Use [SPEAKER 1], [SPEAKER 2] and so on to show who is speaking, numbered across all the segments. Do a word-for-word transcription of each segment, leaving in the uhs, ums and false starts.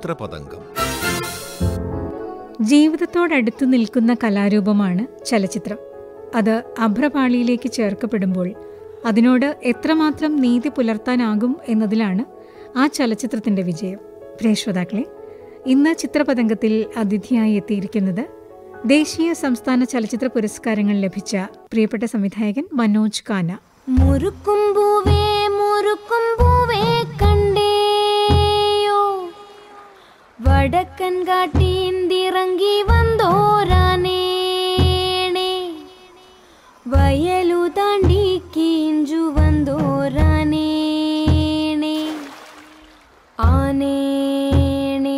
[SPEAKER 1] ചിത്രപതംഗം.
[SPEAKER 2] ജീവിതത്തോടടുത്തു നിൽക്കുന്ന കലാരൂപമാണ് ചലച്ചിത്രം. അത് അഭ്രപാളിയിലേക്ക് ചേർക്കപ്പെടുമ്പോൾ അതിനോട് എത്രമാത്രം നീതി പുലർത്താനാകും എന്നതിലാണ് ആ ചലച്ചിത്രത്തിന്റെ വിജയം. പ്രിയശ്രോതാക്കളെ, ഇന്ന് ചിത്രപതംഗത്തിൽ അതിഥിയായി എത്തിയിരിക്കുന്നത് ദേശീയ സംസ്ഥാന ചലച്ചിത്ര പുരസ്കാരങ്ങൾ ലഭിച്ച പ്രിയപ്പെട്ട സംവിധായകൻ മനോജ് കാന.
[SPEAKER 3] മുറുക്കുംപൂവേ മുറുക്കുംപൂവേ കണ്ടേയോ വടക്കൻ കാട്ടീന്തിറങ്ങി വന്തോരാനേണേ വയലു താണ്ടി കീഞ്ചു വന്തോരാനേണേ ആനേണേ.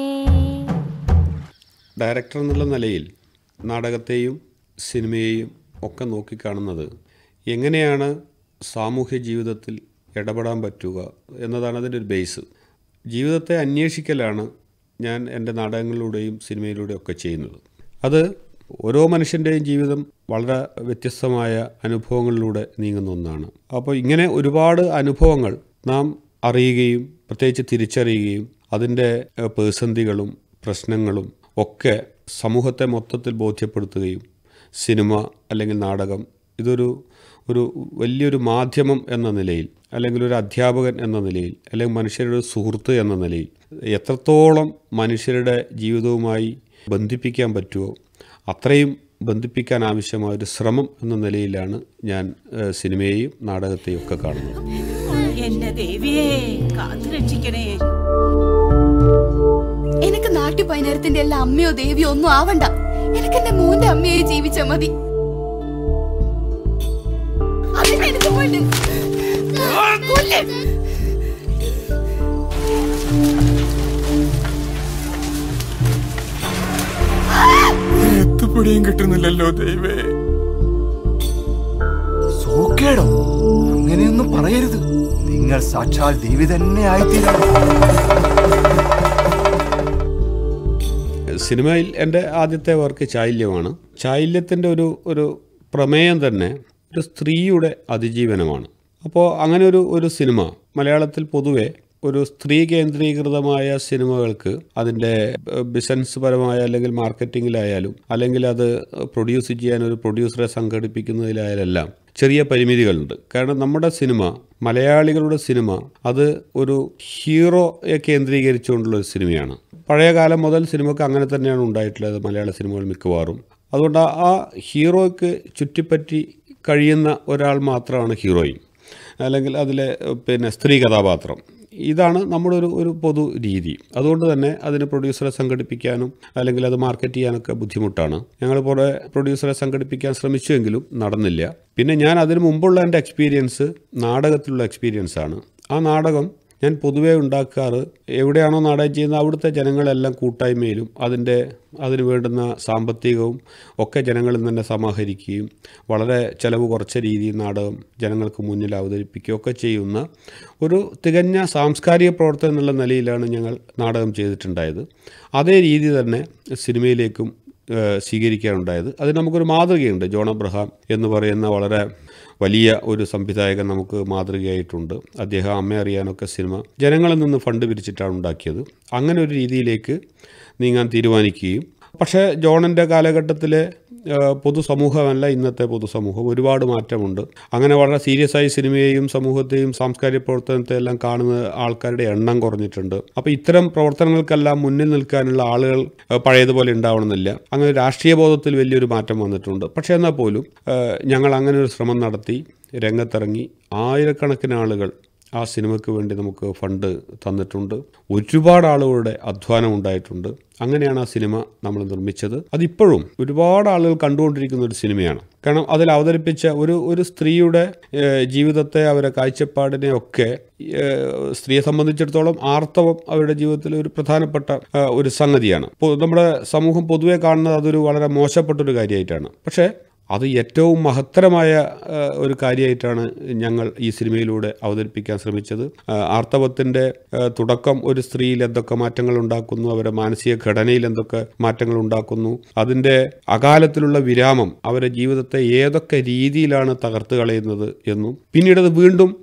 [SPEAKER 4] ഡയറക്ടർ എന്നുള്ള നിലയിൽ നാടകത്തെയും സിനിമയെയും ഒക്കെ നോക്കിക്കാണുന്നത് എങ്ങനെയാണ് സാമൂഹ്യ ജീവിതത്തിൽ ഇടപെടാൻ പറ്റുക എന്നതാണ് അതിൻ്റെ ഒരു ബേസ്. ജീവിതത്തെ അന്വേഷിക്കലാണ് ഞാൻ എൻ്റെ നാടകങ്ങളിലൂടെയും സിനിമയിലൂടെയും ഒക്കെ ചെയ്യുന്നത്. അത് ഓരോ മനുഷ്യൻ്റെയും ജീവിതം വളരെ വ്യത്യസ്തമായ അനുഭവങ്ങളിലൂടെ നീങ്ങുന്ന ഒന്നാണ്. അപ്പോൾ ഇങ്ങനെ ഒരുപാട് അനുഭവങ്ങൾ നാം അറിയുകയും പ്രത്യേകിച്ച് തിരിച്ചറിയുകയും അതിൻ്റെ പ്രതിസന്ധികളും പ്രശ്നങ്ങളും ഒക്കെ സമൂഹത്തെ മൊത്തത്തിൽ ബോധ്യപ്പെടുത്തുകയും സിനിമ അല്ലെങ്കിൽ നാടകം ഇതൊരു ഒരു വലിയൊരു മാധ്യമം എന്ന നിലയിൽ, അല്ലെങ്കിൽ ഒരു അധ്യാപകൻ എന്ന നിലയിൽ, അല്ലെങ്കിൽ മനുഷ്യരുടെ സുഹൃത്ത് എന്ന നിലയിൽ എത്രത്തോളം മനുഷ്യരുടെ ജീവിതവുമായി ബന്ധിപ്പിക്കാൻ പറ്റുമോ അത്രയും ബന്ധിപ്പിക്കാൻ ആവശ്യമായ ഒരു ശ്രമം എന്ന നിലയിലാണ് ഞാൻ സിനിമയെയും നാടകത്തെയും ഒക്കെ കാണുന്നത്.
[SPEAKER 5] എനിക്ക് നാട്ടു പൈനരത്തിന്റെ എല്ലാ അമ്മയോ ദേവിയോ ഒന്നും ആവണ്ട. എനിക്ക് എന്റെ മോന്റെ അമ്മയെ ജീവിച്ച മതി.
[SPEAKER 6] എത്തുപിടിയും കിട്ടുന്നില്ലല്ലോ ദൈവേ. സോക്കേടോ, അങ്ങനെയൊന്നും പറയരുത്. നിങ്ങൾ സാക്ഷാൽ ദേവി തന്നെ ആയിത്തീരണം.
[SPEAKER 4] സിനിമയിൽ എൻ്റെ ആദ്യത്തെ വർക്ക് ചായില്യമാണ്. ചായില്യത്തിൻ്റെ ഒരു ഒരു പ്രമേയം തന്നെ ഒരു സ്ത്രീയുടെ അതിജീവനമാണ്. അപ്പോൾ അങ്ങനെ ഒരു ഒരു സിനിമ മലയാളത്തിൽ പൊതുവെ ഒരു സ്ത്രീ കേന്ദ്രീകൃതമായ സിനിമകൾക്ക് അതിൻ്റെ ബിസിനസ് പരമായ അല്ലെങ്കിൽ മാർക്കറ്റിങ്ങിലായാലും അല്ലെങ്കിൽ അത് പ്രൊഡ്യൂസ് ചെയ്യാൻ ഒരു പ്രൊഡ്യൂസറെ സംഘടിപ്പിക്കുന്നതിലായാലെല്ലാം ചെറിയ പരിമിതികളുണ്ട്. കാരണം നമ്മുടെ സിനിമ, മലയാളികളുടെ സിനിമ, അത് ഒരു ഹീറോയെ കേന്ദ്രീകരിച്ചുകൊണ്ടുള്ളൊരു സിനിമയാണ്. പഴയ കാലം മുതൽ സിനിമക്ക് അങ്ങനെ തന്നെയാണ് ഉണ്ടായിട്ടുള്ളത്, മലയാള സിനിമകൾ മിക്കവാറും. അതുകൊണ്ട് ആ ഹീറോയ്ക്ക് ചുറ്റിപ്പറ്റി കഴിയുന്ന ഒരാൾ മാത്രമാണ് ഹീറോയിൻ, അല്ലെങ്കിൽ അതിലെ പിന്നെ സ്ത്രീ കഥാപാത്രം. ഇതാണ് നമ്മുടെ ഒരു ഒരു പൊതു രീതി. അതുകൊണ്ട് തന്നെ അതിന് പ്രൊഡ്യൂസറെ സംഘടിപ്പിക്കാനും അല്ലെങ്കിൽ അത് മാർക്കറ്റ് ചെയ്യാനൊക്കെ ബുദ്ധിമുട്ടാണ്. ഞങ്ങൾ കുറേ പ്രൊഡ്യൂസറെ സംഘടിപ്പിക്കാൻ ശ്രമിച്ചുവെങ്കിലും നടന്നില്ല. പിന്നെ ഞാൻ അതിന് മുമ്പുള്ള എൻ്റെ എക്സ്പീരിയൻസ് നാടകത്തിലുള്ള എക്സ്പീരിയൻസാണ്. ആ നാടകം ഞാൻ പൊതുവേ ഉണ്ടാക്കാറ് എവിടെയാണോ നാടകം ചെയ്യുന്നത് അവിടുത്തെ ജനങ്ങളെല്ലാം കൂട്ടായ്മയിലും അതിൻ്റെ അതിന് വേണ്ടുന്ന സാമ്പത്തികവും ഒക്കെ ജനങ്ങളിൽ തന്നെ സമാഹരിക്കുകയും വളരെ ചിലവ് കുറച്ച രീതിയിൽ നാടകം ജനങ്ങൾക്ക് മുന്നിൽ അവതരിപ്പിക്കുകയും ഒക്കെ ചെയ്യുന്ന ഒരു തികഞ്ഞ സാംസ്കാരിക പ്രവർത്തനം എന്നുള്ള നിലയിലാണ് ഞങ്ങൾ നാടകം ചെയ്തിട്ടുണ്ടായത്. അതേ രീതി തന്നെ സിനിമയിലേക്കും സ്വീകരിക്കാനുണ്ടായത്. അതിന് നമുക്കൊരു മാതൃകയുണ്ട്. ജോൺ അബ്രഹാം എന്ന് പറയുന്ന വളരെ വലിയ ഒരു സംവിധായകൻ നമുക്ക് മാതൃകയായിട്ടുണ്ട്. അദ്ദേഹം അമ്മ അറിയാനൊക്കെ സിനിമ ജനങ്ങളിൽ നിന്ന് ഫണ്ട് പിരിച്ചിട്ടാണ് ഉണ്ടാക്കിയത്. അങ്ങനെ ഒരു രീതിയിലേക്ക് നീങ്ങാൻ തീരുമാനിക്കുകയും, പക്ഷേ ജോണിൻ്റെ കാലഘട്ടത്തിലെ പൊതുസമൂഹമല്ല ഇന്നത്തെ പൊതുസമൂഹം, ഒരുപാട് മാറ്റമുണ്ട്. അങ്ങനെ വളരെ സീരിയസ് ആയി സിനിമയെയും സമൂഹത്തെയും സാംസ്കാരിക പ്രവർത്തനത്തെ എല്ലാം കാണുന്ന ആൾക്കാരുടെ എണ്ണം കുറഞ്ഞിട്ടുണ്ട്. അപ്പോൾ ഇത്തരം പ്രവർത്തനങ്ങൾക്കെല്ലാം മുന്നിൽ നിൽക്കാനുള്ള ആളുകൾ പഴയതുപോലെ ഉണ്ടാവണമെന്നില്ല. അങ്ങനെ രാഷ്ട്രീയ ബോധത്തിൽ വലിയൊരു മാറ്റം വന്നിട്ടുണ്ട്. പക്ഷേ എന്നാൽ പോലും ഞങ്ങൾ അങ്ങനെ ഒരു ശ്രമം നടത്തി രംഗത്തിറങ്ങി ആയിരക്കണക്കിന് ആളുകൾ ആ സിനിമയ്ക്ക് വേണ്ടി നമുക്ക് ഫണ്ട് തന്നിട്ടുണ്ട്. ഒരുപാട് ആളുകളുടെ അധ്വാനം ഉണ്ടായിട്ടുണ്ട്. അങ്ങനെയാണ് ആ സിനിമ നമ്മൾ നിർമ്മിച്ചത്. അതിപ്പോഴും ഒരുപാട് ആളുകൾ കണ്ടുകൊണ്ടിരിക്കുന്ന ഒരു സിനിമയാണ്. കാരണം അതിൽ അവതരിപ്പിച്ച ഒരു ഒരു സ്ത്രീയുടെ ജീവിതത്തെ, അവരുടെ കാഴ്ചപ്പാടിനെ ഒക്കെ, സ്ത്രീയെ സംബന്ധിച്ചിടത്തോളം ആർത്തവം അവരുടെ ജീവിതത്തിൽ ഒരു പ്രധാനപ്പെട്ട ഒരു സംഗതിയാണ്. നമ്മുടെ സമൂഹം പൊതുവെ കാണുന്നത് അതൊരു വളരെ മോശപ്പെട്ടൊരു കാര്യമായിട്ടാണ്. പക്ഷേ അത് ഏറ്റവും മഹത്തരമായ ഒരു കാര്യമായിട്ടാണ് ഞങ്ങൾ ഈ സിനിമയിലൂടെ അവതരിപ്പിക്കാൻ ശ്രമിച്ചത്. ആർത്തവത്തിൻ്റെ തുടക്കം ഒരു സ്ത്രീയിൽ എന്തൊക്കെ മാറ്റങ്ങൾ ഉണ്ടാക്കുന്നു, അവരുടെ മാനസിക ഘടനയിൽ എന്തൊക്കെ മാറ്റങ്ങൾ ഉണ്ടാക്കുന്നു, അതിൻ്റെ അകാലത്തിലുള്ള വിരാമം അവരുടെ ജീവിതത്തെ ഏതൊക്കെ രീതിയിലാണ് തകർത്ത് കളയുന്നത് എന്നും, പിന്നീട് അത് വീണ്ടും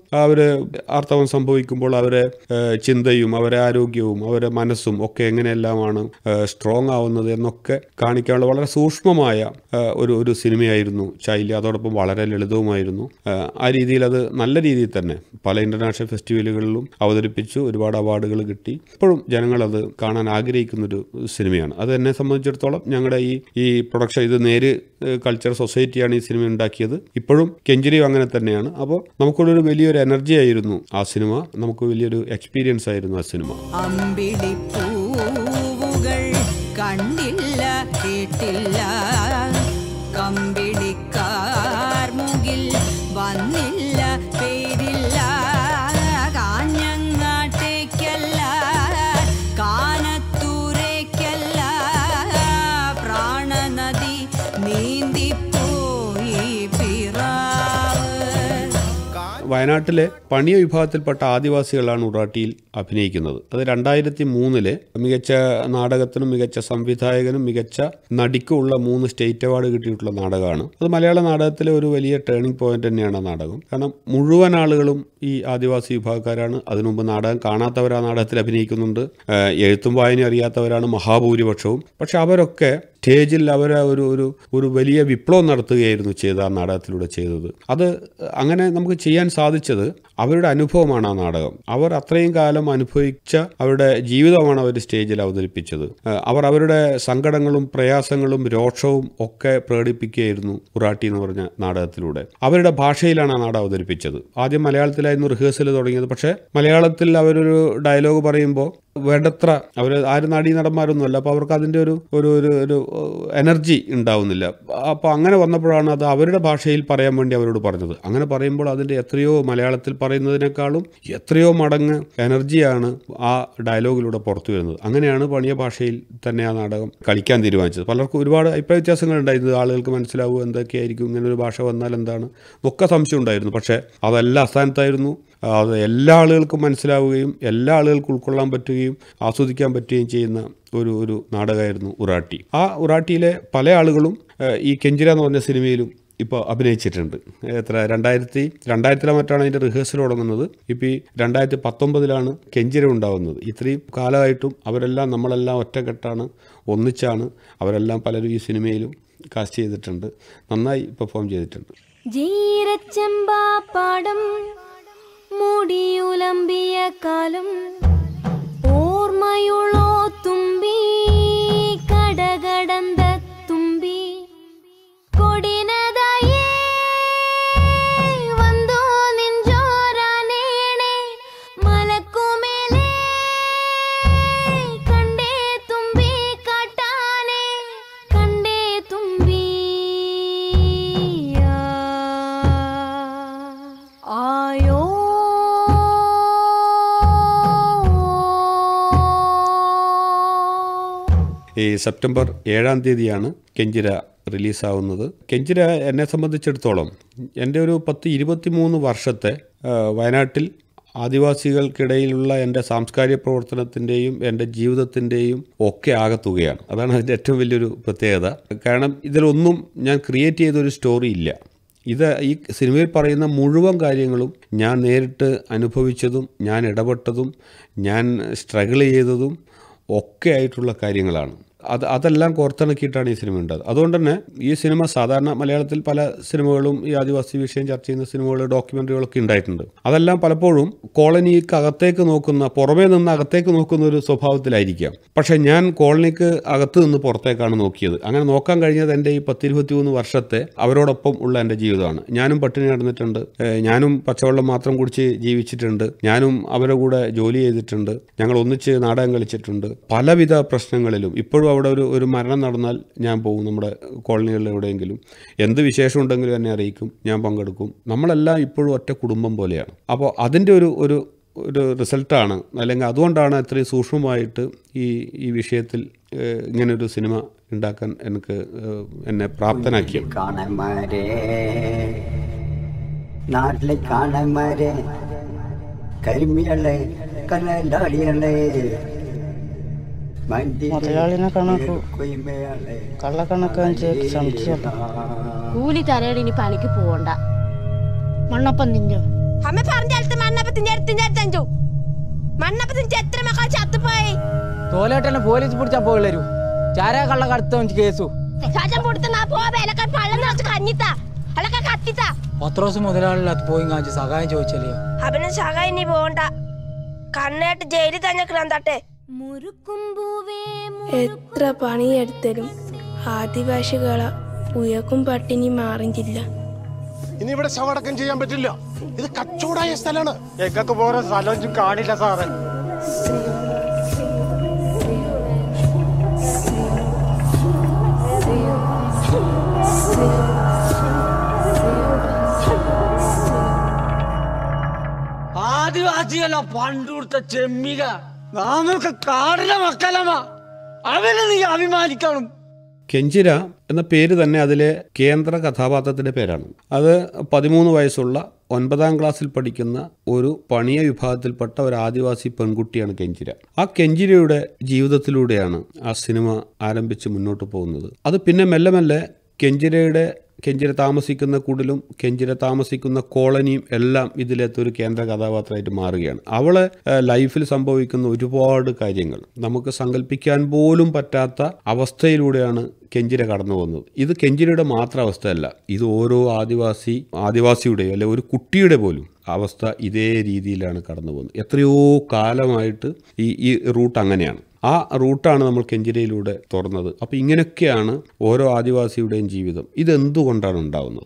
[SPEAKER 4] അവർ ആർത്തവം സംഭവിക്കുമ്പോൾ അവരെ ചിന്തയും അവരെ ആരോഗ്യവും അവരെ മനസ്സും ഒക്കെ എങ്ങനെയെല്ലാമാണ് സ്ട്രോങ് ആവുന്നത് എന്നൊക്കെ കാണിക്കാനുള്ള വളരെ സൂക്ഷ്മമായ ഒരു ഒരു സിനിമയായിരുന്നു ചൈല്യ. അതോടൊപ്പം വളരെ ലളിതവുമായിരുന്നു. ആ രീതിയിൽ അത് നല്ല രീതിയിൽ തന്നെ പല ഇന്റർനാഷണൽ ഫെസ്റ്റിവലുകളിലും അവതരിപ്പിച്ചു, ഒരുപാട് അവാർഡുകൾ കിട്ടി. ഇപ്പോഴും ജനങ്ങളത് കാണാൻ ആഗ്രഹിക്കുന്നൊരു സിനിമയാണ്. അത് എന്നെ സംബന്ധിച്ചിടത്തോളം ഞങ്ങളുടെ ഈ ഈ പ്രൊഡക്ഷൻ, ഇത് നേര് കൾച്ചർ സൊസൈറ്റിയാണ് ഈ സിനിമ ഉണ്ടാക്കിയത്. ഇപ്പോഴും കെഞ്ചിരിയും അങ്ങനെ തന്നെയാണ്. അപ്പോൾ നമുക്കുള്ളൊരു വലിയൊരു എനർജി ആയിരുന്നു ആ സിനിമ, നമുക്ക് വലിയൊരു എക്സ്പീരിയൻസ് ആയിരുന്നു ആ സിനിമ.
[SPEAKER 1] അമ്പിളിപ്പൂവുകൾ കണ്ടില്ല കേട്ടില്ല, കമ്പിളിക്കാർ മുകിൽ വന്നില്ല പേരില്ല, കാഞ്ഞങ്ങാട്ടേക്കല്ല കാനത്തൂരേക്കല്ല, പ്രാണനദി നീന്തിപ്പോയി പിറാവ്.
[SPEAKER 4] വയനാട്ടിലെ പണിയ വിഭാഗത്തിൽപ്പെട്ട ആദിവാസികളാണ് ഉറാട്ടിയിൽ അഭിനയിക്കുന്നത്. അത് രണ്ടായിരത്തി മൂന്നിലെ മികച്ച നാടകത്തിനും മികച്ച സംവിധായകനും മികച്ച നടിക്കുമുള്ള മൂന്ന് സ്റ്റേറ്റ് അവാർഡ് കിട്ടിയിട്ടുള്ള നാടകമാണ്. അത് മലയാള നാടകത്തിലെ ഒരു വലിയ ടേണിംഗ് പോയിന്റ് തന്നെയാണ് ആ നാടകം. കാരണം മുഴുവൻ ആളുകളും ഈ ആദിവാസി വിഭാഗക്കാരാണ്. അതിനുമുമ്പ് നാടകം കാണാത്തവർ ആ നാടകത്തിൽ അഭിനയിക്കുന്നുണ്ട്. എഴുത്തും വായനയും അറിയാത്തവരാണ് മഹാഭൂരിപക്ഷവും. പക്ഷെ അവരൊക്കെ സ്റ്റേജിൽ അവർ ഒരു ഒരു ഒരു വലിയ വിപ്ലവം നടത്തുകയായിരുന്നു ചെയ്ത് ആ നാടകത്തിലൂടെ ചെയ്തത്. അത് അങ്ങനെ നമുക്ക് ചെയ്യാൻ സാധിച്ചത് അവരുടെ അനുഭവമാണ് ആ നാടകം. അവർ അത്രയും കാലം അനുഭവിച്ച അവരുടെ ജീവിതമാണ് അവർ സ്റ്റേജിൽ അവതരിപ്പിച്ചത്. അവർ അവരുടെ സങ്കടങ്ങളും പ്രയാസങ്ങളും രോഷവും ഒക്കെ പ്രകടിപ്പിക്കുകയായിരുന്നു ഉറാട്ടി എന്ന് പറഞ്ഞ നാടകത്തിലൂടെ. അവരുടെ ഭാഷയിലാണ് ആ നാടകം അവതരിപ്പിച്ചത്. ആദ്യം മലയാളത്തിലായിരുന്നു റിഹേഴ്സൽ തുടങ്ങിയത്. പക്ഷേ മലയാളത്തിൽ അവരൊരു ഡയലോഗ് പറയുമ്പോൾ വേണ്ടത്ര അവർ ആരും നടീ നടന്മാരൊന്നുമല്ല. അപ്പോൾ അവർക്ക് അതിൻ്റെ ഒരു ഒരു ഒരു എനർജി ഉണ്ടാവുന്നില്ല. അപ്പോൾ അങ്ങനെ വന്നപ്പോഴാണ് അത് അവരുടെ ഭാഷയിൽ പറയാൻ വേണ്ടി അവരോട് പറഞ്ഞത്. അങ്ങനെ പറയുമ്പോൾ അതിൻ്റെ എത്രയോ മലയാളത്തിൽ പറയുന്നതിനേക്കാളും എത്രയോ മടങ്ങ് എനർജിയാണ് ആ ഡയലോഗിലൂടെ പുറത്തു വരുന്നത്. അങ്ങനെയാണ് പണിയ ഭാഷയിൽ തന്നെ ആ നാടകം കളിക്കാൻ തീരുമാനിച്ചത്. പലർക്കും ഒരുപാട് അഭിപ്രായ വ്യത്യാസങ്ങൾ ഉണ്ടായിരുന്നു. ആളുകൾക്ക് മനസ്സിലാവുക എന്തൊക്കെയായിരിക്കും, ഇങ്ങനൊരു ഭാഷ വന്നാൽ എന്താണ് ഒക്കെ സംശയം ഉണ്ടായിരുന്നു. പക്ഷേ അതെല്ലാം അസ്ഥാനത്തായിരുന്നു. അത് എല്ലാ ആളുകൾക്കും മനസ്സിലാവുകയും എല്ലാ ആളുകൾക്കും ഉൾക്കൊള്ളാൻ പറ്റുകയും ആസ്വദിക്കാൻ പറ്റുകയും ചെയ്യുന്ന ഒരു ഒരു നാടകമായിരുന്നു ഉറാട്ടി. ആ ഉറാട്ടിയിലെ പല ആളുകളും ഈ കെഞ്ചിര എന്ന് പറഞ്ഞ സിനിമയിലും ഇപ്പോൾ അഭിനയിച്ചിട്ടുണ്ട്. എത്ര രണ്ടായിരത്തി രണ്ടായിരത്തിലെ മറ്റാണ് അതിൻ്റെ റിഹേഴ്സൽ തുടങ്ങുന്നത്. ഇപ്പോൾ ഈ രണ്ടായിരത്തി പത്തൊമ്പതിലാണ് കെഞ്ചിര ഉണ്ടാകുന്നത്. ഇത്രയും കാലമായിട്ടും അവരെല്ലാം നമ്മളെല്ലാം ഒറ്റക്കെട്ടാണ്, ഒന്നിച്ചാണ്. അവരെല്ലാം പലരും ഈ സിനിമയിലും കാസ്റ്റ് ചെയ്തിട്ടുണ്ട്, നന്നായി പെർഫോം ചെയ്തിട്ടുണ്ട്.
[SPEAKER 3] ജീരച്ചെമ്പാപ്പാടം മുടിയുലമ്പിയ കാലം ഓർമ്മയുള്ളോ തുമ്പി കടകടന്ത തുമ്പി കൊടിനതായേ വന്നോ നെഞ്ചോരാനേണേ മലക്കുമേലേ കണ്ടേ തുമ്പി കാട്ടാനേ കണ്ടേ തുമ്പി ആയോ.
[SPEAKER 4] ഈ സെപ്റ്റംബർ ഏഴാം തീയതിയാണ് കെഞ്ചിര റിലീസാവുന്നത്. കെഞ്ചിര എന്നെ സംബന്ധിച്ചിടത്തോളം എൻ്റെ ഒരു പത്ത് ഇരുപത്തി മൂന്ന് വർഷത്തെ വയനാട്ടിൽ ആദിവാസികൾക്കിടയിലുള്ള എൻ്റെ സാംസ്കാരിക പ്രവർത്തനത്തിൻ്റെയും എൻ്റെ ജീവിതത്തിൻ്റെയും ഒക്കെ ആകത്തുകയാണ്. അതാണ് അതിൻ്റെ ഏറ്റവും വലിയൊരു പ്രത്യേകത. കാരണം ഇതിലൊന്നും ഞാൻ ക്രിയേറ്റ് ചെയ്തൊരു സ്റ്റോറി ഇല്ല. ഇത് ഈ സിനിമയിൽ പറയുന്ന മുഴുവൻ കാര്യങ്ങളും ഞാൻ നേരിട്ട് അനുഭവിച്ചതും ഞാൻ ഇടപെട്ടതും ഞാൻ സ്ട്രഗിൾ ചെയ്തതും ഒക്കെ ആയിട്ടുള്ള കാര്യങ്ങളാണ്. അത് അതെല്ലാം കോർത്തിണക്കിയിട്ടാണ് ഈ സിനിമ ഉണ്ടായത്. അതുകൊണ്ട് തന്നെ ഈ സിനിമ സാധാരണ മലയാളത്തിൽ പല സിനിമകളും ഈ ആദിവാസി വിഷയം ചർച്ച ചെയ്യുന്ന സിനിമകൾ, ഡോക്യുമെൻ്ററികളൊക്കെ ഉണ്ടായിട്ടുണ്ട്. അതെല്ലാം പലപ്പോഴും കോളനിക്ക് അകത്തേക്ക് നോക്കുന്ന, പുറമേ നിന്ന് അകത്തേക്ക് നോക്കുന്ന ഒരു സ്വഭാവത്തിലായിരിക്കാം. പക്ഷേ ഞാൻ കോളനിക്ക് അകത്ത് നിന്ന് പുറത്തേക്കാണ് നോക്കിയത്. അങ്ങനെ നോക്കാൻ കഴിഞ്ഞത് എൻ്റെ ഈ പത്തിരുപത്തി മൂന്ന് വർഷത്തെ അവരോടൊപ്പം ഉള്ള എൻ്റെ ജീവിതമാണ്. ഞാനും പട്ടിണി നടന്നിട്ടുണ്ട്, ഞാനും പച്ചവെള്ളം മാത്രം കുടിച്ച് ജീവിച്ചിട്ടുണ്ട്, ഞാനും അവരുടെ കൂടെ ജോലി ചെയ്തിട്ടുണ്ട്, ഞങ്ങൾ ഒന്നിച്ച് നാടകം കളിച്ചിട്ടുണ്ട്. പലവിധ പ്രശ്നങ്ങളിലും ഇപ്പോഴും അവിടെ ഒരു ഒരു മരണം നടന്നാൽ ഞാൻ പോകും. നമ്മുടെ കോളനികളിൽ എവിടെയെങ്കിലും എന്ത് വിശേഷം ഉണ്ടെങ്കിലും എന്നെ അറിയിക്കും, ഞാൻ പങ്കെടുക്കും. നമ്മളെല്ലാം ഇപ്പോഴും ഒറ്റ കുടുംബം പോലെയാണ്. അപ്പോൾ അതിൻ്റെ ഒരു ഒരു ഒരു റിസൾട്ടാണ്, അല്ലെങ്കിൽ അതുകൊണ്ടാണ് ഇത്രയും സൂക്ഷ്മമായിട്ട് ഈ ഈ വിഷയത്തിൽ ഇങ്ങനൊരു സിനിമ ഉണ്ടാക്കാൻ എനിക്ക് എന്നെ പ്രാപ്തനാക്കിയത്.
[SPEAKER 7] നാട്ടിലെ കാണന്മാരെ കരിമികളെ കല്ലാടികളെ
[SPEAKER 8] മുതലാളിനെ കണക്കു കള്ളക്കണക്കാൻ സംശയം.
[SPEAKER 9] കൂലി തരേടി ഇനി പണിക്ക് പോവണ്ട. മണ്ണപ്പം നിന്നോ അമ്മ പറഞ്ഞാലത്ത് മണ്ണപ്പത്തിന്റെ അടുത്തിന്റെ അടുത്തഞ്ചു മണ്ണപ്പത്തിന്റെ എത്ര മക്കൾ ചത്തുപോയി
[SPEAKER 10] തോലേട്ടെന്നെ പോലീസ് പിടിച്ചാ പോയിള്ളൂ ചാരാ കള്ള കടത്ത കേസു പത്രോസ് മുതലാളില്ലാത്ത പോയി കാണിച്ച് സഹായം ചോദിച്ചല്ലേ
[SPEAKER 9] അവന് സഹായം നീ പോകണ്ട കണ്ണേട്ട് ജയിലിൽ തന്നെ കിടന്നാട്ടെ
[SPEAKER 11] എത്ര പണിയെടുത്തലും ആദിവാസികളെ ഉയക്കും പട്ടിണി മാറിഞ്ചില്ല.
[SPEAKER 12] ഇനി ഇവിടെ ശവടക്കം ചെയ്യാൻ പറ്റില്ല. ഇത് കച്ചവടായ സ്ഥലമാണ്.
[SPEAKER 10] ഞങ്ങൾക്ക് വേറെ സ്ഥലം കാണില്ല സാറേ. ആദിവാസിയല്ല പണ്ടുകൊടുത്ത ചെമ്മിക നമുക്ക് കാടിലെ മക്കളമ്മ അവന് നീ അഭിമാനിക്കണം.
[SPEAKER 4] കെഞ്ചിര എന്ന പേര് തന്നെ അതിലെ കേന്ദ്ര കഥാപാത്രത്തിൻ്റെ പേരാണ്. അത് പതിമൂന്ന് വയസ്സുള്ള ഒൻപതാം ക്ലാസ്സിൽ പഠിക്കുന്ന ഒരു പണിയ വിഭാഗത്തിൽപ്പെട്ട ഒരു ആദിവാസി പെൺകുട്ടിയാണ് കെഞ്ചിര. ആ കെഞ്ചിരയുടെ ജീവിതത്തിലൂടെയാണ് ആ സിനിമ ആരംഭിച്ച് മുന്നോട്ട് പോകുന്നത്. അത് പിന്നെ മെല്ലെ മെല്ലെ കെഞ്ചിരയുടെ കെഞ്ചിര താമസിക്കുന്ന കുടിലും കെഞ്ചിര താമസിക്കുന്ന കോളനിയും എല്ലാം ഇതിലേത്തൊരു കേന്ദ്ര കഥാപാത്രമായിട്ട് മാറുകയാണ്. അവളെ ലൈഫിൽ സംഭവിക്കുന്ന ഒരുപാട് കാര്യങ്ങൾ നമുക്ക് സങ്കല്പിക്കാൻ പോലും പറ്റാത്ത അവസ്ഥയിലൂടെയാണ് കെഞ്ചിര കടന്നു പോകുന്നത്. ഇത് കെഞ്ചിരയുടെ മാത്രം അവസ്ഥയല്ല, ഇത് ഓരോ ആദിവാസി ആദിവാസിയുടെയോ അല്ലെ ഒരു കുട്ടിയുടെ പോലും അവസ്ഥ ഇതേ രീതിയിലാണ് കടന്നു പോകുന്നത്. എത്രയോ കാലമായിട്ട് ഈ ഈ റൂട്ട് അങ്ങനെയാണ്. ആ റൂട്ടാണ് നമ്മൾ കെഞ്ചിരയിലൂടെ തുറന്നത്. അപ്പോൾ ഇങ്ങനെയൊക്കെയാണ് ഓരോ ആദിവാസിയുടെയും ജീവിതം. ഇതെന്തുകൊണ്ടാണ് ഉണ്ടാകുന്നത്?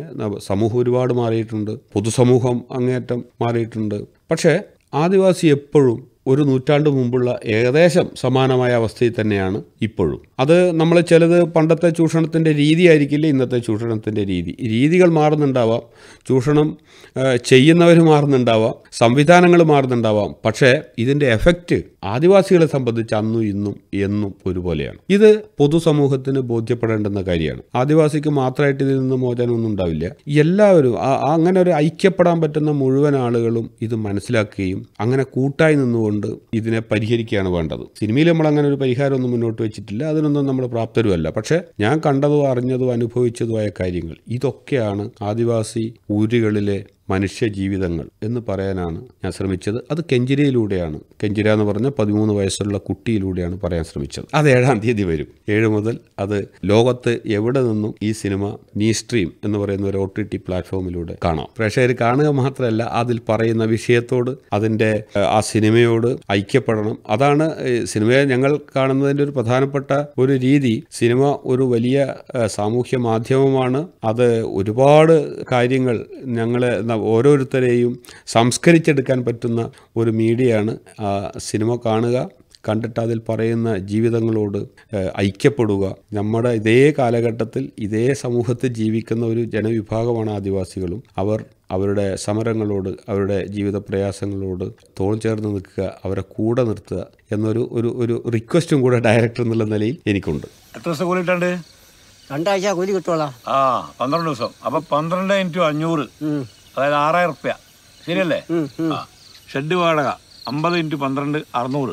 [SPEAKER 4] സമൂഹം ഒരുപാട് മാറിയിട്ടുണ്ട്, പൊതുസമൂഹം അങ്ങേയറ്റം മാറിയിട്ടുണ്ട്. പക്ഷേ ആദിവാസി എപ്പോഴും ഒരു നൂറ്റാണ്ട് മുമ്പുള്ള ഏകദേശം സമാനമായ അവസ്ഥയിൽ തന്നെയാണ് ഇപ്പോഴും. അത് നമ്മൾ ചിലത് പണ്ടത്തെ ചൂഷണത്തിൻ്റെ രീതി ആയിരിക്കില്ല ഇന്നത്തെ ചൂഷണത്തിൻ്റെ രീതി. രീതികൾ മാറുന്നുണ്ടാവാം, ചൂഷണം ചെയ്യുന്നവർ മാറുന്നുണ്ടാവാം, സംവിധാനങ്ങൾ മാറുന്നുണ്ടാവാം. പക്ഷേ ഇതിൻ്റെ എഫക്റ്റ് ആദിവാസികളെ സംബന്ധിച്ച് അന്നും ഇന്നും എന്നും ഒരുപോലെയാണ്. ഇത് പൊതുസമൂഹത്തിന് ബോധ്യപ്പെടേണ്ടുന്ന കാര്യമാണ്. ആദിവാസിക്ക് മാത്രമായിട്ട് ഇതിൽ നിന്ന് മോചനമൊന്നും ഉണ്ടാവില്ല. എല്ലാവരും അങ്ങനെ ഒരു ഐക്യപ്പെടാൻ പറ്റുന്ന മുഴുവൻ ആളുകളും ഇത് മനസ്സിലാക്കുകയും അങ്ങനെ കൂട്ടായി നിന്നുകൊണ്ട് ഇതിനെ പരിഹരിക്കുകയാണ് വേണ്ടത്. സിനിമയിൽ നമ്മൾ അങ്ങനെ ഒരു പരിഹാരമൊന്നും മുന്നോട്ട് വെച്ചിട്ടില്ല, അതിനൊന്നും നമ്മൾ പ്രാപ്തരുമല്ല. പക്ഷേ ഞാൻ കണ്ടതോ അറിഞ്ഞതോ അനുഭവിച്ചതുമായ കാര്യങ്ങൾ ഇതൊക്കെയാണ് ആദിവാസി ഊരുകളിലെ മനുഷ്യ ജീവിതങ്ങൾ എന്ന് പറയാനാണ് ഞാൻ ശ്രമിച്ചത്. അത് കെഞ്ചിരയിലൂടെയാണ്, കെഞ്ചിര എന്ന് പറഞ്ഞ പതിമൂന്ന് വയസ്സുള്ള കുട്ടിയിലൂടെയാണ് പറയാൻ ശ്രമിച്ചത്. അത് ഏഴാം തീയതി വരും. ഏഴ് മുതൽ അത് ലോകത്ത് എവിടെ നിന്നും ഈ സിനിമ നീ സ്ട്രീം എന്ന് പറയുന്ന ഒരു ഒ ടി ടി പ്ലാറ്റ്ഫോമിലൂടെ കാണാം. പ്രേക്ഷകർ കാണുക മാത്രമല്ല, അതിൽ പറയുന്ന വിഷയത്തോട് അതിൻ്റെ ആ സിനിമയോട് ഐക്യപ്പെടണം. അതാണ് സിനിമയെ ഞങ്ങൾ കാണുന്നതിൻ്റെ ഒരു പ്രധാനപ്പെട്ട ഒരു രീതി. സിനിമ ഒരു വലിയ സാമൂഹ്യ മാധ്യമമാണ്. അത് ഒരുപാട് കാര്യങ്ങൾ ഞങ്ങളെ ഓരോരുത്തരെയും സംസ്കരിച്ചെടുക്കാൻ പറ്റുന്ന ഒരു മീഡിയയാണ്. സിനിമ കാണുക, കണ്ടിട്ട് അതിൽ പറയുന്ന ജീവിതങ്ങളോട് ഐക്യപ്പെടുക. നമ്മുടെ ഇതേ കാലഘട്ടത്തിൽ ഇതേ സമൂഹത്തിൽ ജീവിക്കുന്ന ഒരു ജനവിഭാഗമാണ് ആദിവാസികളും. അവർ അവരുടെ സമരങ്ങളോട് അവരുടെ ജീവിത പ്രയാസങ്ങളോട് തോൾ ചേർന്ന് നിൽക്കുക, അവരെ കൂടെ നിർത്തുക എന്നൊരു ഒരു ഒരു റിക്വസ്റ്റും കൂടെ ഡയറക്ടർ എന്നുള്ള നിലയിൽ എനിക്കുണ്ട്.
[SPEAKER 13] എത്ര ദിവസം കൂലിട്ടുണ്ട്?
[SPEAKER 10] രണ്ടാഴ്ച കൂലി കിട്ടുമല്ലോ.
[SPEAKER 13] ആ പന്ത്രണ്ട് ദിവസം. അപ്പൊ പന്ത്രണ്ട് ഇൻറ്റു അഞ്ഞൂറ്, അതായത് ആറായിരം റുപ്യ. ശരിയല്ലേ? ആ ഷെഡ് വാടക അമ്പത് ഇൻറ്റു പന്ത്രണ്ട് അറുന്നൂറ്.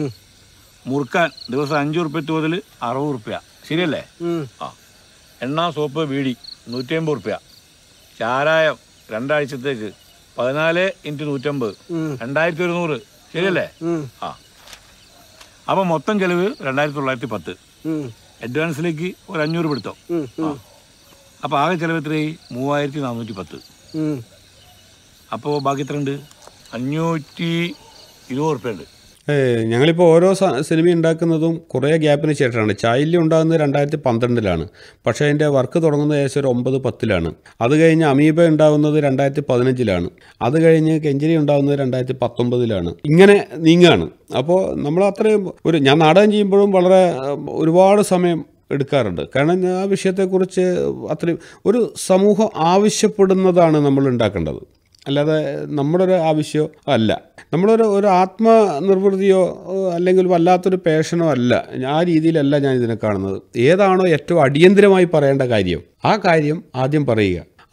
[SPEAKER 13] മുറുക്കാൻ ദിവസം അഞ്ചു റുപ്യ മുതൽ അറുപത് റുപ്യ. ശരിയല്ലേ? ആ എണ്ണ സോപ്പ് ബീഡി നൂറ്റി അമ്പത് റുപ്യ. ചാരായം രണ്ടാഴ്ചത്തേക്ക് പതിനാല് ഇൻറ്റു നൂറ്റമ്പത് രണ്ടായിരത്തി ഒരുന്നൂറ്. ശരിയല്ലേ? ആ അപ്പൊ മൊത്തം ചെലവ് രണ്ടായിരത്തി തൊള്ളായിരത്തി പത്ത്. അഡ്വാൻസിലേക്ക് ഒരു അഞ്ഞൂറ് പിടുത്തം. അപ്പൊ ആകെ ചെലവ് എത്രയായി? മൂവായിരത്തി നാനൂറ്റി പത്ത്. അപ്പോൾ ബാക്കി എത്ര ഉണ്ട്? അഞ്ഞൂറ്റി ഇരുപത് റുപ്യ ഉണ്ട്.
[SPEAKER 4] ഞങ്ങളിപ്പോൾ ഓരോ സിനിമ ഉണ്ടാക്കുന്നതും കുറേ ഗ്യാപ്പിന് ശേഷമാണ്. ചായല്യം ഉണ്ടാകുന്നത് രണ്ടായിരത്തി പന്ത്രണ്ടിലാണ്, പക്ഷേ അതിൻ്റെ വർക്ക് തുടങ്ങുന്നത് ഏകദേശം ഒരു ഒമ്പത് പത്തിലാണ്. അത് കഴിഞ്ഞ് അമീബ ഉണ്ടാകുന്നത് രണ്ടായിരത്തി പതിനഞ്ചിലാണ്. അത് കഴിഞ്ഞ് കെഞ്ചിരി ഉണ്ടാകുന്നത് രണ്ടായിരത്തി പത്തൊമ്പതിലാണ്. ഇങ്ങനെ നീങ്ങാണ്. അപ്പോൾ നമ്മൾ അത്രയും ഒരു ഞാൻ നാടകം ചെയ്യുമ്പോഴും വളരെ ഒരുപാട് സമയം എടുക്കാറുണ്ട്. കാരണം ആ വിഷയത്തെക്കുറിച്ച് അത്രയും ഒരു സമൂഹം ആവശ്യപ്പെടുന്നതാണ് നമ്മൾ ഉണ്ടാക്കേണ്ടത്, അല്ലാതെ നമ്മുടെ ഒരു ആവശ്യമോ അല്ല. നമ്മളൊരു ഒരു ആത്മനിർവൃതിയോ അല്ലെങ്കിൽ വല്ലാത്തൊരു പേഷനോ അല്ല. ആ രീതിയിലല്ല ഞാൻ ഇതിനെ കാണുന്നത്. ഏതാണോ ഏറ്റവും അടിയന്തരമായി പറയേണ്ട കാര്യം ആ കാര്യം ആദ്യം പറയുക.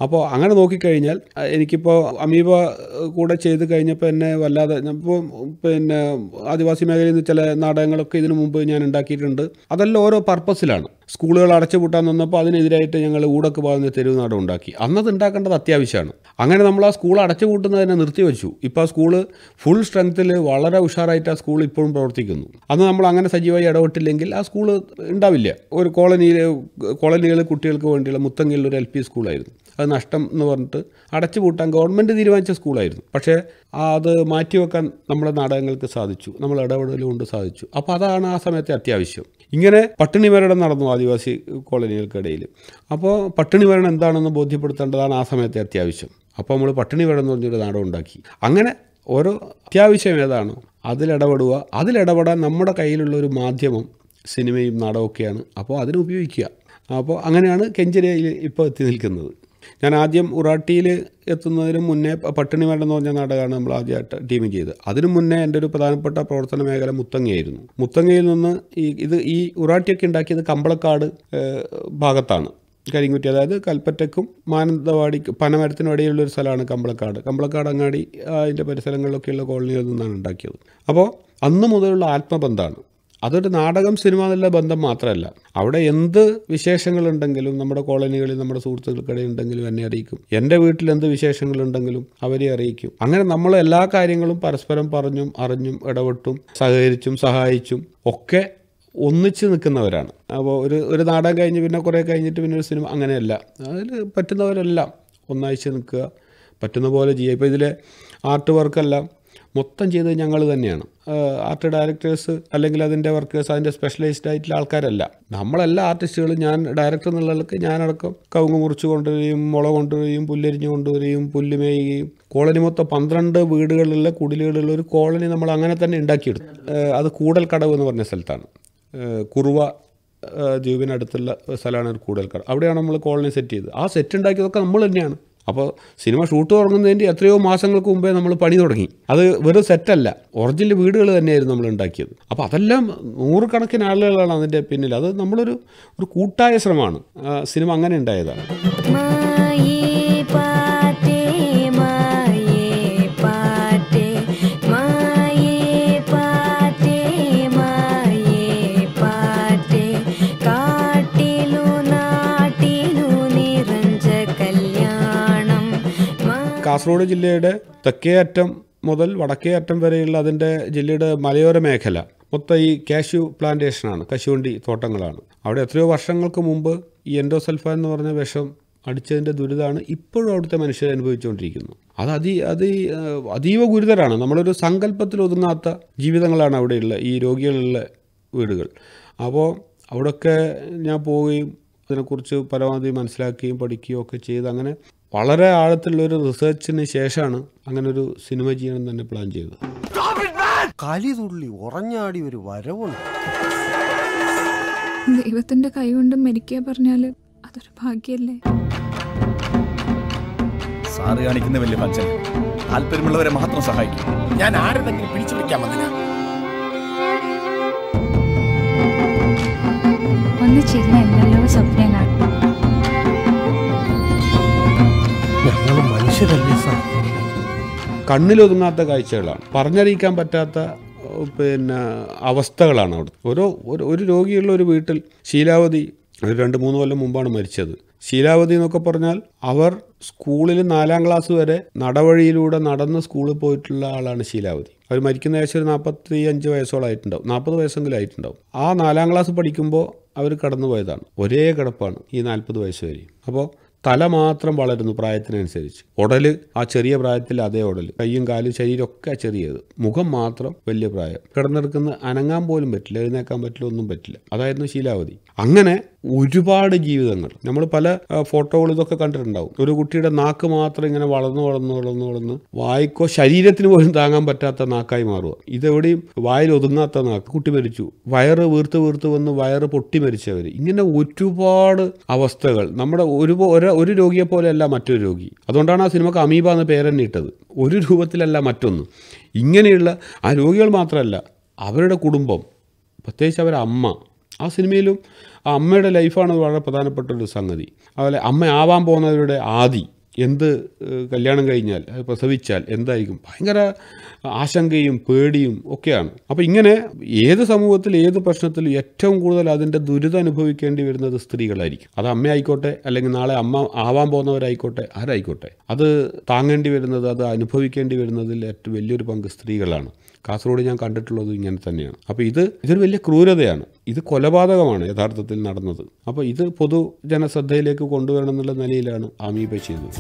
[SPEAKER 4] അപ്പോൾ അങ്ങനെ നോക്കിക്കഴിഞ്ഞാൽ എനിക്കിപ്പോൾ അമീബ കൂടെ ചെയ്ത് കഴിഞ്ഞപ്പോൾ എന്നെ വല്ലാതെ ഇപ്പോൾ പിന്നെ ആദിവാസി മേഖലയിൽ നിന്ന് ചില നാടകങ്ങളൊക്കെ ഇതിനു മുമ്പ് ഞാൻ ഉണ്ടാക്കിയിട്ടുണ്ട്. അതെല്ലാം ഓരോ പർപ്പസിലാണ്. സ്കൂളുകൾ അടച്ചുപൂട്ടാൻ നിന്നപ്പോൾ അതിനെതിരായിട്ട് ഞങ്ങൾ ഊടക്ക് പോകുന്ന തെരുവ് നാടകം ഉണ്ടാക്കി. അന്നത് ഉണ്ടാക്കേണ്ടത് അത്യാവശ്യമാണ്. അങ്ങനെ നമ്മൾ ആ സ്കൂൾ അടച്ചുപൂട്ടുന്നതിനെ നിർത്തിവെച്ചു. ഇപ്പോൾ ആ സ്കൂള് ഫുൾ സ്ട്രെങ്ത്തിൽ വളരെ ഉഷാറായിട്ട് ആ സ്കൂൾ ഇപ്പോഴും പ്രവർത്തിക്കുന്നു. അന്ന് നമ്മൾ അങ്ങനെ സജീവമായി ഇടപെട്ടില്ലെങ്കിൽ ആ സ്കൂള് ഉണ്ടാവില്ല. ഒരു കോളനിയിൽ കോളനികളിൽ കുട്ടികൾക്ക് വേണ്ടിയുള്ള മുത്തങ്ങയിൽ ഒരു എൽ പി സ്കൂളായിരുന്നു. അത് നഷ്ടം എന്ന് പറഞ്ഞിട്ട് അടച്ചുപൂട്ടാൻ ഗവൺമെൻറ് തീരുമാനിച്ച സ്കൂളായിരുന്നു. പക്ഷേ അത് മാറ്റിവെക്കാൻ നമ്മുടെ നാടകങ്ങൾക്ക് സാധിച്ചു, നമ്മൾ ഇടപെടൽ കൊണ്ട് സാധിച്ചു. അപ്പോൾ അതാണ് ആ സമയത്തെ അത്യാവശ്യം. ഇങ്ങനെ പട്ടിണി മരണം നടന്നു ആദിവാസി കോളനികൾക്കിടയിൽ. അപ്പോൾ പട്ടിണി മരണം എന്താണെന്ന് ബോധ്യപ്പെടുത്തേണ്ടതാണ് ആ സമയത്തെ അത്യാവശ്യം. അപ്പോൾ നമ്മൾ പട്ടിണി മരണം എന്ന് പറഞ്ഞൊരു നാടകം ഉണ്ടാക്കി. അങ്ങനെ ഓരോ അത്യാവശ്യം ഏതാണോ അതിലിടപെടുക. അതിലിടപെടാൻ നമ്മുടെ കയ്യിലുള്ള ഒരു മാധ്യമം സിനിമയും നാടകമൊക്കെയാണ്. അപ്പോൾ അതിന് ഉപയോഗിക്കുക. അപ്പോൾ അങ്ങനെയാണ് കെഞ്ചേരിയിൽ ഇപ്പോൾ എത്തി നിൽക്കുന്നത്. ഞാൻ ആദ്യം ഉറാട്ടിയിൽ എത്തുന്നതിന് മുന്നേ പട്ടിണി മരണം എന്ന് പറഞ്ഞ നാടകമാണ് നമ്മൾ ആദ്യമായിട്ട് ടീമിങ് ചെയ്തത്. അതിനു മുന്നേ എൻ്റെ ഒരു പ്രധാനപ്പെട്ട പ്രവർത്തന മേഖല മുത്തങ്ങയായിരുന്നു. മുത്തങ്ങയിൽ നിന്ന് ഈ ഇത് ഈ ഉറാട്ടിയൊക്കെ ഉണ്ടാക്കിയത് കമ്പളക്കാട് ഭാഗത്താണ്, കരിങ്കുറ്റി, അതായത് കൽപ്പറ്റയ്ക്കും മാനന്തവാടിക്കും പനമരത്തിനും ഇടയിലുള്ളൊരു സ്ഥലമാണ് കമ്പളക്കാട്. കമ്പളക്കാട് അങ്ങാടി അതിൻ്റെ പരിസരങ്ങളിലൊക്കെയുള്ള കോളനികളിൽ നിന്നാണ് ഉണ്ടാക്കിയത്. അപ്പോൾ അന്ന് മുതലുള്ള ആത്മബന്ധമാണ്. അതൊരു നാടകം സിനിമ എന്നുള്ള ബന്ധം മാത്രമല്ല, അവിടെ എന്ത് വിശേഷങ്ങളുണ്ടെങ്കിലും നമ്മുടെ കോളനികളിൽ നമ്മുടെ സുഹൃത്തുക്കൾക്കിടയിൽ ഉണ്ടെങ്കിലും എന്നെ അറിയിക്കും. എൻ്റെ വീട്ടിൽ എന്ത് വിശേഷങ്ങളുണ്ടെങ്കിലും അവരെ അറിയിക്കും. അങ്ങനെ നമ്മൾ എല്ലാ കാര്യങ്ങളും പരസ്പരം പറഞ്ഞും അറിഞ്ഞും ഇടപെട്ടും സഹകരിച്ചും സഹായിച്ചും ഒക്കെ ഒന്നിച്ച് നിൽക്കുന്നവരാണ്. അപ്പോൾ ഒരു ഒരു നാടകം കഴിഞ്ഞ് പിന്നെ കുറേ കഴിഞ്ഞിട്ട് പിന്നെ ഒരു സിനിമ അങ്ങനെയല്ല. അതിൽ പറ്റുന്നവരെല്ലാം ഒന്നാഴ്ച നിൽക്കുക, പറ്റുന്ന പോലെ ചെയ്യുക. ഇപ്പോൾ ഇതിലെ ആർട്ട് വർക്കെല്ലാം മൊത്തം ചെയ്തത് ഞങ്ങൾ തന്നെയാണ്. ആർട്ട് ഡയറക്ടേഴ്സ് അല്ലെങ്കിൽ അതിൻ്റെ വർക്കേഴ്സ് അതിൻ്റെ സ്പെഷ്യലൈസ്ഡ് ആയിട്ടുള്ള ആൾക്കാരല്ല. നമ്മളെല്ലാ ആർട്ടിസ്റ്റുകളും, ഞാൻ ഡയറക്ടർ എന്നുള്ളവർക്ക് ഞാനടക്കം കവുങ്ങ് മുറിച്ച് കൊണ്ടുവരികയും മുള കൊണ്ടുവരികയും പുല്ലരിഞ്ഞ് കൊണ്ടുവരികയും പുല്ല് മേയുകയും കോളനി മൊത്തം പന്ത്രണ്ട് വീടുകളിലുള്ള കുടിലുകളുള്ള ഒരു കോളനി നമ്മൾ അങ്ങനെ തന്നെ ഉണ്ടാക്കിയെടുത്തു. അത് കൂടൽക്കടവ് എന്ന് പറഞ്ഞ സ്ഥലത്താണ്, കുറുവ ദ്വീപിനടുത്തുള്ള സ്ഥലമാണ് ഒരു കൂടൽക്കടവ്. അവിടെയാണ് നമ്മൾ കോളനി സെറ്റ് ചെയ്തത്. ആ സെറ്റ് ഉണ്ടാക്കിയതൊക്കെ നമ്മൾ തന്നെയാണ്. അപ്പോൾ സിനിമ ഷൂട്ട് തുടങ്ങുന്നതിൻ്റെ എത്രയോ മാസങ്ങൾക്ക് മുമ്പേ നമ്മൾ പണി തുടങ്ങി. അത് വെറും സെറ്റല്ല, ഒറിജിനൽ വീടുകൾ തന്നെയായിരുന്നു നമ്മൾ ഉണ്ടാക്കിയത്. അപ്പോൾ അതെല്ലാം നൂറുകണക്കിന് ആളുകളാണ് അതിൻ്റെ പിന്നിൽ. അത് നമ്മളൊരു ഒരു കൂട്ടായ ശ്രമമാണ്. സിനിമ അങ്ങനെ ഉണ്ടായതാണ്. കാസർഗോഡ് ജില്ലയുടെ തെക്കേ അറ്റം മുതൽ വടക്കേ അറ്റം വരെയുള്ള അതിൻ്റെ ജില്ലയുടെ മലയോര മേഖല മൊത്തം ഈ കാഷ്യൂ പ്ലാന്റേഷനാണ്, കശുവണ്ടി തോട്ടങ്ങളാണ്. അവിടെ എത്രയോ വർഷങ്ങൾക്ക് മുമ്പ് ഈ എൻഡോസൾഫാൻ എന്ന് പറഞ്ഞ വിഷം അടിച്ചതിൻ്റെ ദുരിതമാണ് ഇപ്പോഴും അവിടുത്തെ മനുഷ്യർ അനുഭവിച്ചുകൊണ്ടിരിക്കുന്നത്. അത് അതി അതി അതീവ ഗുരുതരമാണ്. നമ്മളൊരു സങ്കല്പത്തിൽ ഒതുങ്ങാത്ത ജീവിതങ്ങളാണ് അവിടെയുള്ള ഈ രോഗികളുള്ള വീടുകൾ. അപ്പോൾ അവിടെയൊക്കെ ഞാൻ പോവുകയും അതിനെക്കുറിച്ച് പരമാവധി മനസ്സിലാക്കുകയും പഠിക്കുകയും ഒക്കെ ചെയ്ത് അങ്ങനെ വളരെ ആഴത്തിലുള്ളൊരു റിസർച്ചിന് ശേഷമാണ് അങ്ങനെ ഒരു സിനിമ ചെയ്യണം തന്നെ പ്ലാൻ ചെയ്തത്.
[SPEAKER 14] കലിതുള്ളി ഉറഞ്ഞാടി ഒരു വരവുണ്ട്.
[SPEAKER 15] ദൈവത്തിന്റെ കൈ കൊണ്ട് മരിക്കുക പറഞ്ഞാല് അതൊരു ഭാഗ്യല്ലേ?
[SPEAKER 16] സാറ് കാണിക്കുന്ന വലിയ പഞ്ചൻ താല്പര്യമുള്ളവരെ മാത്രം സഹായിക്കും.
[SPEAKER 12] ഞാൻ ആരെന്തെങ്കിലും പിടിച്ചു പിടിക്കാൻ വന്നില്ല.
[SPEAKER 15] ഒന്ന് ചേരുന്ന എന്തെല്ലോ സ്വപ്നം കാണും.
[SPEAKER 4] കണ്ണിലൊതുങ്ങാത്ത കാഴ്ചകളാണ്, പറഞ്ഞറിയിക്കാൻ പറ്റാത്ത പിന്നെ അവസ്ഥകളാണ് അവിടെ. ഓരോ ഒരു രോഗിയുള്ള ഒരു വീട്ടിൽ ശീലാവതി ഒരു രണ്ട് മൂന്ന് കൊല്ലം മുമ്പാണ് മരിച്ചത്. ശീലാവതി എന്നൊക്കെ പറഞ്ഞാൽ അവർ സ്കൂളിൽ നാലാം ക്ലാസ് വരെ നടവഴിയിലൂടെ നടന്ന് സ്കൂളിൽ പോയിട്ടുള്ള ആളാണ് ശീലാവതി. അവർ മരിക്കുന്ന ഏകദേശം ഒരു നാൽപ്പത്തി അഞ്ച് വയസ്സോളായിട്ടുണ്ടാവും, നാൽപ്പത് വയസ്സെങ്കിലും ആയിട്ടുണ്ടാവും. ആ നാലാം ക്ലാസ് പഠിക്കുമ്പോൾ അവർ കടന്നു പോയതാണ്. ഒരേ കിടപ്പാണ് ഈ നാൽപ്പത് വയസ്സ് വരെ. അപ്പോൾ തല മാത്രം വളരുന്നു പ്രായത്തിനനുസരിച്ച്. ഉടല് ആ ചെറിയ പ്രായത്തിൽ അതേ ഉടൽ, കയ്യും കാലും ശരീരമൊക്കെ ചെറിയത്, മുഖം മാത്രം വലിയ പ്രായം. കിടന്നെടുക്കുന്ന അനങ്ങാൻ പോലും പറ്റില്ല, എഴുന്നേക്കാൻ പറ്റില്ല, ഒന്നും പറ്റില്ല. അതായിരുന്നു ശീലാവതി. അങ്ങനെ ഒരുപാട് ജീവിതങ്ങൾ നമ്മൾ പല ഫോട്ടോകൾ ഇതൊക്കെ കണ്ടിട്ടുണ്ടാവും. ഒരു കുട്ടിയുടെ നാക്ക് മാത്രം ഇങ്ങനെ വളർന്നു വളർന്നു വളർന്നു വളർന്ന് വായിക്കോ ശരീരത്തിന് പോലും താങ്ങാൻ പറ്റാത്ത നാക്കായി മാറുക. ഇതെവിടെയും വായിൽ ഒതുങ്ങാത്ത നാക്ക്. കുട്ടി മരിച്ചു, വയറ് വീർത്ത് വീർത്ത് വന്ന് വയറ് പൊട്ടി മരിച്ചവർ. ഇങ്ങനെ ഒരുപാട് അവസ്ഥകൾ. നമ്മുടെ ഒരു ഒരു രോഗിയെ പോലെയല്ല മറ്റൊരു രോഗി. അതുകൊണ്ടാണ് ആ സിനിമക്ക് അമീബ എന്ന് പേരെന്നെ ഇട്ടത്. ഒരു രൂപത്തിലല്ല മറ്റൊന്ന്. ഇങ്ങനെയുള്ള ആ രോഗികൾ മാത്രമല്ല, അവരുടെ കുടുംബം, പ്രത്യേകിച്ച് അവരുടെ അമ്മ, ആ സിനിമയിലും ആ അമ്മയുടെ ലൈഫാണ് വളരെ പ്രധാനപ്പെട്ടൊരു സംഗതി. അതുപോലെ അമ്മ ആവാൻ പോകുന്നവരുടെ ആദി എന്ത് കല്യാണം കഴിഞ്ഞാൽ പ്രസവിച്ചാൽ എന്തായിരിക്കും, ഭയങ്കര ആശങ്കയും പേടിയും ഒക്കെയാണ്. അപ്പോൾ ഇങ്ങനെ ഏത് സമൂഹത്തിൽ ഏത് പ്രശ്നത്തിലും ഏറ്റവും കൂടുതൽ അതിൻ്റെ ദുരിതം അനുഭവിക്കേണ്ടി വരുന്നത് സ്ത്രീകളായിരിക്കും. അത് അമ്മയായിക്കോട്ടെ, അല്ലെങ്കിൽ നാളെ അമ്മ ആവാൻ പോകുന്നവരായിക്കോട്ടെ, ആരായിക്കോട്ടെ, അത് താങ്ങേണ്ടി വരുന്നത്, അത് അനുഭവിക്കേണ്ടി വരുന്നതിൽ ഏറ്റവും വലിയൊരു പങ്ക് സ്ത്രീകളാണ്. കാസർഗോഡ് ഞാൻ കണ്ടിട്ടുള്ളത് ഇങ്ങനെ തന്നെയാണ്. അപ്പോൾ ഇത് ഇതൊരു വലിയ ക്രൂരതയാണ്. ഇത് കൊലപാതകമാണ് യഥാർത്ഥത്തിൽ നടന്നത്. അപ്പോൾ ഇത് പൊതുജനശ്രദ്ധയിലേക്ക് കൊണ്ടുവരണം എന്നുള്ള നിലയിലാണ് അമീബ ചെയ്തത്.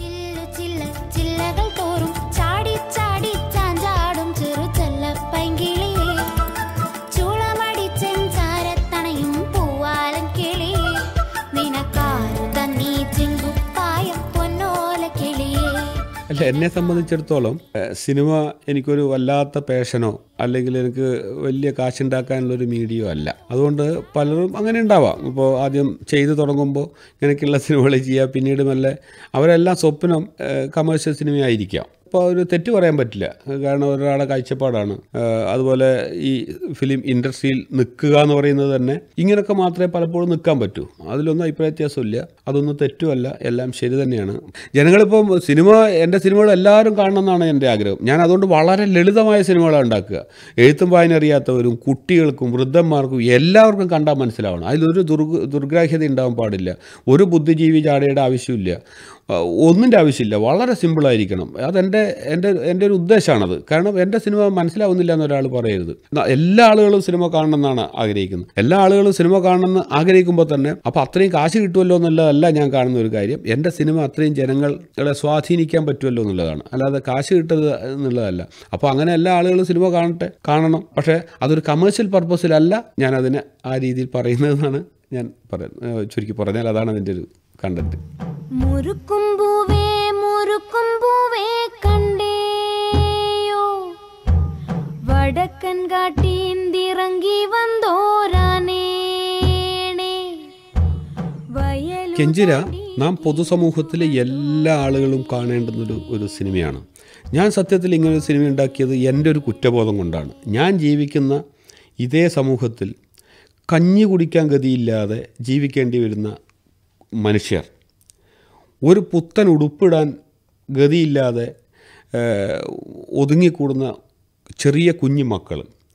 [SPEAKER 4] അല്ല, എന്നെ സംബന്ധിച്ചിടത്തോളം സിനിമ എനിക്കൊരു വല്ലാത്ത പാഷനോ അല്ലെങ്കിൽ എനിക്ക് വലിയ കാശുണ്ടാക്കാനുള്ളൊരു മീഡിയോ അല്ല. അതുകൊണ്ട് പലരും അങ്ങനെ ഉണ്ടാവാം. ഇപ്പോൾ ആദ്യം ചെയ്തു തുടങ്ങുമ്പോൾ ഇങ്ങനെയൊക്കെയുള്ള സിനിമകൾ ചെയ്യുക, പിന്നീട് മെല്ലെ അവരെല്ലാം സ്വപ്നം കമേഴ്ഷ്യൽ സിനിമയായിരിക്കാം. അപ്പോൾ ഒരു തെറ്റ് പറയാൻ പറ്റില്ല, കാരണം ഒരാളുടെ കാഴ്ചപ്പാടാണ്. അതുപോലെ ഈ ഫിലിം ഇൻഡസ്ട്രിയിൽ നിൽക്കുക എന്ന് പറയുന്നത് തന്നെ ഇങ്ങനെയൊക്കെ മാത്രമേ പലപ്പോഴും നിൽക്കാൻ പറ്റൂ. അതിലൊന്നും അഭിപ്രായ വ്യത്യാസമില്ല, അതൊന്നും തെറ്റുമല്ല, എല്ലാം ശരി തന്നെയാണ്. ജനങ്ങളിപ്പം സിനിമ, എൻ്റെ സിനിമകൾ എല്ലാവരും കാണണമെന്നാണ് എൻ്റെ ആഗ്രഹം. ഞാൻ അതുകൊണ്ട് വളരെ ലളിതമായ സിനിമകളാണ് ഉണ്ടാക്കുക. എഴുത്തും വായന അറിയാത്തവരും കുട്ടികൾക്കും വൃദ്ധന്മാർക്കും എല്ലാവർക്കും കണ്ടാൽ മനസ്സിലാവണം. അതിലൊരു ദുർഗ് ദുർഗ്രാഹ്യത ഉണ്ടാവാൻ പാടില്ല. ഒരു ബുദ്ധിജീവി ചാടയുടെ ആവശ്യമില്ല, ഒന്നിൻ്റെ ആവശ്യമില്ല. വളരെ സിമ്പിളായിരിക്കണം. അതെൻ്റെ എൻ്റെ എൻ്റെ ഒരു ഉദ്ദേശമാണത്. കാരണം എൻ്റെ സിനിമ മനസ്സിലാവുന്നില്ല എന്നൊരാൾ പറയരുത്. എല്ലാ ആളുകളും സിനിമ കാണണമെന്നാണ് ആഗ്രഹിക്കുന്നത്. എല്ലാ ആളുകളും സിനിമ കാണണമെന്ന് ആഗ്രഹിക്കുമ്പോൾ തന്നെ അപ്പോൾ അത്രയും കാശ് കിട്ടുമല്ലോ എന്നുള്ളതല്ല ഞാൻ കാണുന്ന ഒരു കാര്യം. എൻ്റെ സിനിമ അത്രയും ജനങ്ങളെ സ്വാധീനിക്കാൻ പറ്റുമല്ലോ എന്നുള്ളതാണ്, അല്ലാതെ കാശ് കിട്ടുന്നത് എന്നുള്ളതല്ല. അപ്പോൾ അങ്ങനെ എല്ലാ ആളുകളും സിനിമ കാണട്ടെ, കാണണം. പക്ഷേ അതൊരു കമേഴ്ഷ്യൽ പർപ്പസിലല്ല ഞാനതിനെ ആ രീതിയിൽ പറയുന്നതെന്നാണ് ഞാൻ പറയുന്നത്. ചുരുക്കി പറഞ്ഞാൽ അതാണ് അതിൻ്റെ ഒരു കണ്ടന്റ്.
[SPEAKER 3] മുറുക്കും പൂവേ മുറുക്കും പൂവേ കണ്ടേയോ വടക്കൻ കാട്ടിന്തിറങ്ങി വന്നോരാനേ.
[SPEAKER 4] കെഞ്ചിര നാം പൊതുസമൂഹത്തിലെ എല്ലാ ആളുകളും കാണേണ്ടുന്നൊരു ഒരു സിനിമയാണ്. ഞാൻ സത്യത്തിൽ ഇങ്ങനൊരു സിനിമ ഉണ്ടാക്കിയത് എൻ്റെ ഒരു കുറ്റബോധം കൊണ്ടാണ്. ഞാൻ ജീവിക്കുന്ന ഇതേ സമൂഹത്തിൽ കഞ്ഞി കുടിക്കാൻ ഗതിയില്ലാതെ ജീവിക്കേണ്ടി വരുന്ന മനുഷ്യർ, ഒരു പുത്തൻ ഉടുപ്പിടാൻ ഗതിയില്ലാതെ ഒതുങ്ങിക്കൂടുന്ന ചെറിയ കുഞ്ഞു മക്കൾ,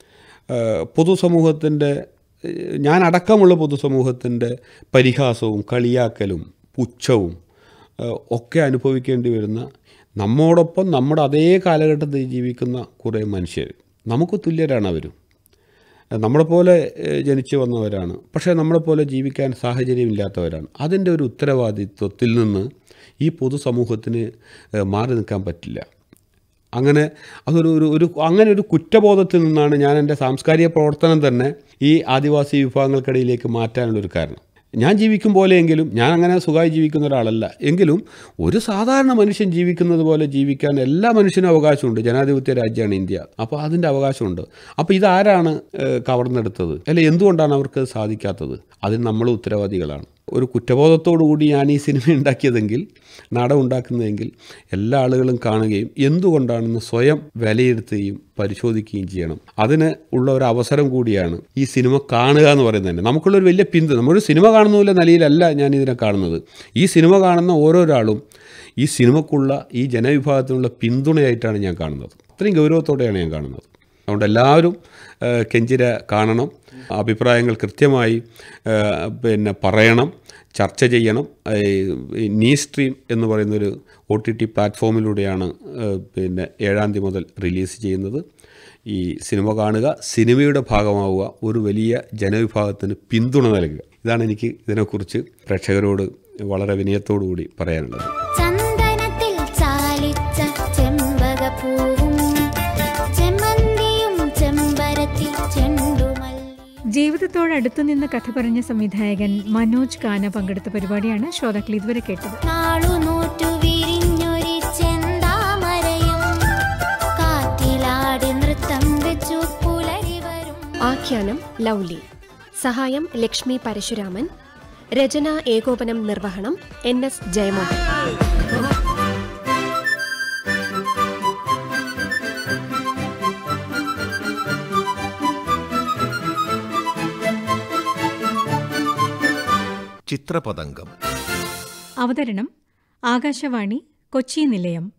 [SPEAKER 4] പൊതുസമൂഹത്തിൻ്റെ, ഞാൻ അടക്കമുള്ള പൊതുസമൂഹത്തിൻ്റെ പരിഹാസവും കളിയാക്കലും പുച്ഛവും ഒക്കെ അനുഭവിക്കേണ്ടി വരുന്ന, നമ്മോടൊപ്പം നമ്മുടെ അതേ കാലഘട്ടത്തിൽ ജീവിക്കുന്ന കുറേ മനുഷ്യർ, നമുക്ക് തുല്യരാണ് അവരും. നമ്മളെപ്പോലെ ജനിച്ചു വന്നവരാണ്, പക്ഷേ നമ്മളെപ്പോലെ ജീവിക്കാൻ സാഹചര്യമില്ലാത്തവരാണ്. അതിൻ്റെ ഒരു ഉത്തരവാദിത്വത്തിൽ നിന്ന് ഈ പൊതുസമൂഹത്തിന് മാറി നിൽക്കാൻ പറ്റില്ല. അങ്ങനെ അതൊരു ഒരു ഒരു അങ്ങനെ ഒരു കുറ്റബോധത്തിൽ നിന്നാണ് ഞാൻ എൻ്റെ സാംസ്കാരിക പ്രവർത്തനം തന്നെ ഈ ആദിവാസി വിഭാഗങ്ങൾക്കിടയിലേക്ക് മാറ്റാനുള്ളൊരു കാരണം. ഞാൻ ജീവിക്കും പോലെയെങ്കിലും, ഞാൻ അങ്ങനെ സുഖമായി ജീവിക്കുന്ന ഒരാളല്ല, എങ്കിലും ഒരു സാധാരണ മനുഷ്യൻ ജീവിക്കുന്നത് പോലെ ജീവിക്കാൻ എല്ലാ മനുഷ്യനും അവകാശമുണ്ട്. ജനാധിപത്യ രാജ്യമാണ് ഇന്ത്യ. അപ്പോൾ അതിൻ്റെ അവകാശമുണ്ട്. അപ്പോൾ ഇതാരാണ് കവർന്നെടുത്തത്, അല്ലെ എന്തുകൊണ്ടാണ് അവർക്ക് സാധിക്കാത്തത്? അതിന് നമ്മൾ ഉത്തരവാദികളാണ്. ഒരു കുറ്റബോധത്തോടു കൂടി ഞാൻ ഈ സിനിമ ഉണ്ടാക്കിയതെങ്കിൽ, നാടകം ഉണ്ടാക്കുന്നതെങ്കിൽ എല്ലാ ആളുകളും കാണുകയും എന്തുകൊണ്ടാണെന്ന് സ്വയം വിലയിരുത്തുകയും പരിശോധിക്കുകയും ചെയ്യണം. അതിന് ഉള്ള ഒരു അവസരം കൂടിയാണ് ഈ സിനിമ കാണുക എന്ന് പറയുന്നത് തന്നെ. നമുക്കുള്ളൊരു വലിയ പിന്തുണ, നമ്മളൊരു സിനിമ കാണുന്നതിലെ നിലയിലല്ല ഞാൻ ഇതിനെ കാണുന്നത്. ഈ സിനിമ കാണുന്ന ഓരോരാളും ഈ സിനിമക്കുള്ള, ഈ ജനവിഭാഗത്തിനുള്ള പിന്തുണയായിട്ടാണ് ഞാൻ കാണുന്നത്. അത്രയും ഗൗരവത്തോടെയാണ് ഞാൻ കാണുന്നത്. അതുകൊണ്ട് എല്ലാവരും കെഞ്ചിര കാണണം, അഭിപ്രായങ്ങൾ കൃത്യമായി പിന്നെ പറയണം, ചർച്ച ചെയ്യണം. നീ സ്ട്രീം എന്ന് പറയുന്നൊരു ഒ ടി ടി പ്ലാറ്റ്ഫോമിലൂടെയാണ് പിന്നെ ഏഴാം തീയതി മുതൽ റിലീസ് ചെയ്യുന്നത്. ഈ സിനിമ കാണുക, സിനിമയുടെ ഭാഗമാവുക, ഒരു വലിയ ജനവിഭാഗത്തിന് പിന്തുണ നൽകുക. ഇതാണ് എനിക്ക് ഇതിനെക്കുറിച്ച് പ്രേക്ഷകരോട് വളരെ വിനയത്തോടു കൂടി പറയാനുള്ളത്.
[SPEAKER 2] ജീവിതത്തോടടുത്തു നിന്ന് കഥ പറഞ്ഞ സംവിധായകൻ മനോജ് കാന പങ്കെടുത്ത പരിപാടിയാണ് ശ്രോതാക്കൾ ഇതുവരെ കേട്ടത്.
[SPEAKER 17] ആഖ്യാനം ലൗലി, സഹായം ലക്ഷ്മി പരശുരാമൻ, രചന ഏകോപനം നിർവഹണം എൻ എസ് ജയമോഹൻ.
[SPEAKER 18] ചിത്രപതംഗം.
[SPEAKER 2] അവതരണം ആകാശവാണി കൊച്ചി നിലയം.